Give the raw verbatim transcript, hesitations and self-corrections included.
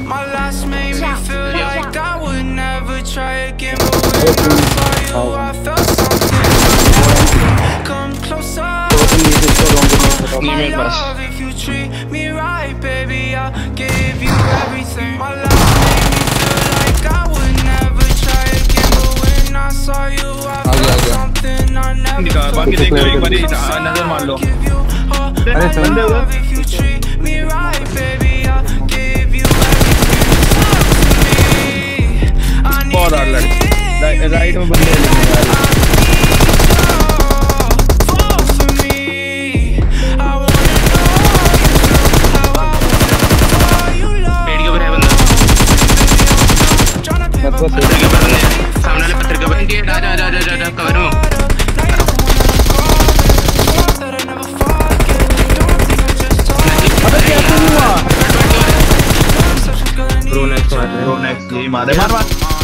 My last made me feel like I would never try again, but when I saw you, I felt something. Come closer. My love, if you treat me right, baby, I'll give you everything. My last made me feel like I would never try again, but when I saw you, I felt something I never felt. I'll give you all my love if you treat me right, baby, I'll give you everything. I need it. Right में बंदे Fall for me. I wanna know how I feel for you, love. पेड़ के ऊपर है बंदा पत्थर के ऊपर बंदे सामने वाले पत्थर के ऊपर ये राजा राजा राजा कवर में प्रो नेक्स्ट मार रहे हो नेक्स्ट यही मार मार मार